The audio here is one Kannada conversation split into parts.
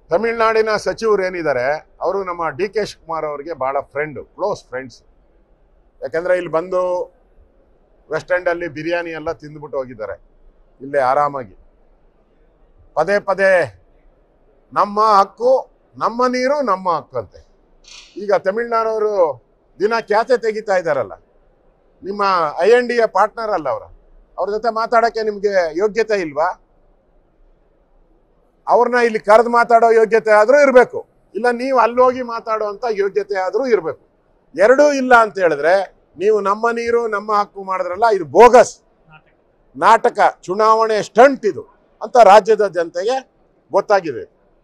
ತಮಿಳುನಾಡಿನ ಸಚಿವರು ಏನಿದ್ದಾರೆ ಅವರು ನಮ್ಮ ಡಿ ಕೆ ಶಿವಕುಮಾರ್ ಅವರಿಗೆ ಬಹಳ ಕ್ಲೋಸ್ ಫ್ರೆಂಡ್ಸ್. ಯಾಕಂದ್ರೆ ಇಲ್ಲಿ ಬಂದು ವೆಸ್ಟ್ ಎಂಡ್ ಅಲ್ಲಿ ಬಿರಿಯಾನಿ ಎಲ್ಲ ತಿಂದ್ಬಿಟ್ಟು ಹೋಗಿದ್ದಾರೆ. ಇಲ್ಲೇ ಆರಾಮಾಗಿ ಪದೇ ಪದೇ ನಮ್ಮ ಹಕ್ಕು, ನಮ್ಮ ನೀರು, ನಮ್ಮ ಹಕ್ಕು ಅಂತೆ. ಈಗ ತಮಿಳುನಾಡವರು ದಿನ ಖ್ಯಾತೆ ತೆಗಿತಾ ಇದ್ದಾರಲ್ಲ, ನಿಮ್ಮ INDA ಪಾರ್ಟ್ನರ್ ಅಲ್ಲ ಅವ್ರ ಜೊತೆ ಮಾತಾಡಕ್ಕೆ ನಿಮ್ಗೆ ಯೋಗ್ಯತೆ ಇಲ್ವಾ? ಅವ್ರನ್ನ ಇಲ್ಲಿ ಕರೆದು ಮಾತಾಡೋ ಯೋಗ್ಯತೆ ಆದ್ರೂ ಇರಬೇಕು, ಇಲ್ಲ ನೀವು ಅಲ್ಲೋಗಿ ಮಾತಾಡುವಂತ ಯೋಗ್ಯತೆ ಆದ್ರೂ ಇರಬೇಕು. ಎರಡೂ ಇಲ್ಲ ಅಂತ ಹೇಳಿದ್ರೆ ನೀವು ನಮ್ಮ ನೀರು ನಮ್ಮ ಹಕ್ಕು ಮಾಡಿದ್ರಲ್ಲ, ಇದು ಬೋಗಸ್ ನಾಟಕ, ಚುನಾವಣೆ ಸ್ಟಂಟ್ ಇದು ಅಂತ ರಾಜ್ಯದ ಜನತೆಗೆ ಗೊತ್ತಾಗಿದೆ.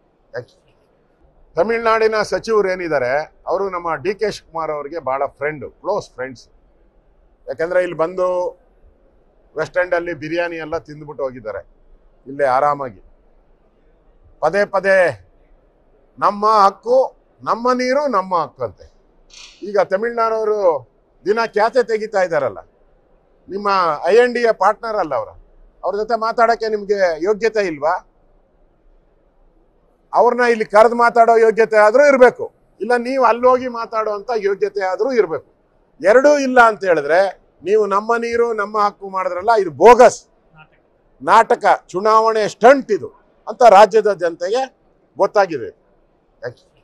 ತಮಿಳುನಾಡಿನ ಸಚಿವರು ಏನಿದ್ದಾರೆ ಅವರು ನಮ್ಮ ಡಿ ಕೆ ಶಿವಕುಮಾರ್ ಅವರಿಗೆ ಬಹಳ ಕ್ಲೋಸ್ ಫ್ರೆಂಡ್ಸ್. ಯಾಕಂದ್ರೆ ಇಲ್ಲಿ ಬಂದು ವೆಸ್ಟ್ ಎಂಡ್ ಅಲ್ಲಿ ಬಿರಿಯಾನಿ ಎಲ್ಲ ತಿಂದ್ಬಿಟ್ಟು ಹೋಗಿದ್ದಾರೆ. ಇಲ್ಲೇ ಆರಾಮಾಗಿ ಪದೇ ಪದೇ ನಮ್ಮ ಹಕ್ಕು, ನಮ್ಮ ನೀರು, ನಮ್ಮ ಹಕ್ಕು ಅಂತೆ. ಈಗ ತಮಿಳುನಾಡವರು ದಿನ ಖ್ಯಾತೆ ತೆಗಿತಾ ಇದ್ದಾರಲ್ಲ, ನಿಮ್ಮ INDA ಪಾರ್ಟ್ನರ್ ಅಲ್ಲ ಅವ್ರ ಜೊತೆ ಮಾತಾಡಕ್ಕೆ ನಿಮ್ಗೆ ಯೋಗ್ಯತೆ ಇಲ್ವಾ? ಅವ್ರನ್ನ ಇಲ್ಲಿ ಕರೆದು ಮಾತಾಡೋ ಯೋಗ್ಯತೆ ಆದ್ರೂ ಇರಬೇಕು, ಇಲ್ಲ ನೀವು ಅಲ್ಲೋಗಿ ಮಾತಾಡುವಂತ ಯೋಗ್ಯತೆ ಆದ್ರೂ ಇರಬೇಕು. ಎರಡೂ ಇಲ್ಲ ಅಂತ ಹೇಳಿದ್ರೆ ನೀವು ನಮ್ಮ ನೀರು ನಮ್ಮ ಹಕ್ಕು ಮಾಡಿದ್ರಲ್ಲ, ಇದು ಬೋಗಸ್ ನಾಟಕ, ಚುನಾವಣೆ ಸ್ಟಂಟ್ ಇದು ಅಂತ ರಾಜ್ಯದ ಜನತೆಗೆ ಗೊತ್ತಾಗಿದೆ.